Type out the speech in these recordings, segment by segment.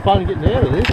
fun getting out of this.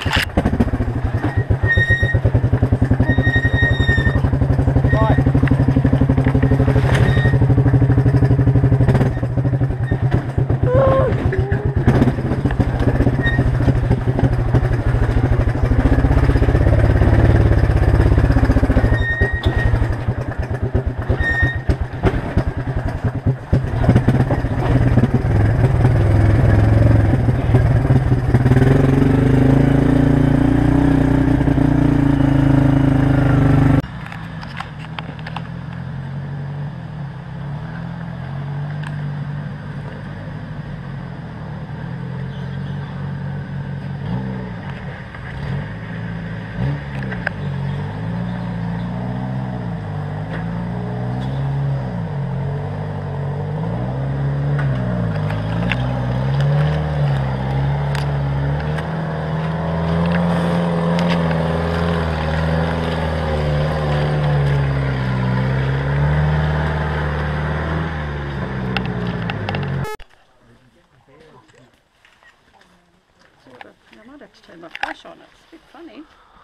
I might have to turn my flash on, it's a bit funny.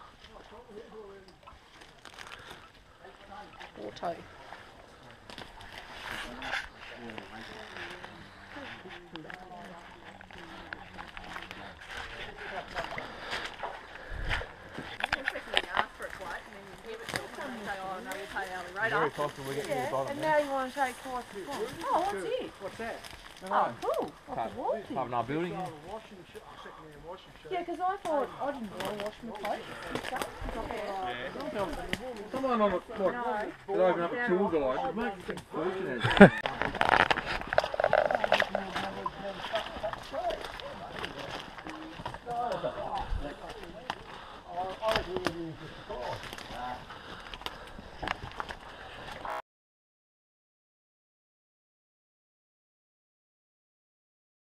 Auto. Very possible we get to the bottom. And now you want to take twice the time. Oh, what's it? What's that? Oh, cool. I could walk it. Part of our building. Yeah, because I thought I didn't want to wash my clothes and stuff. Someone on a what? Could open up a tool guide. It makes a fortune. I was really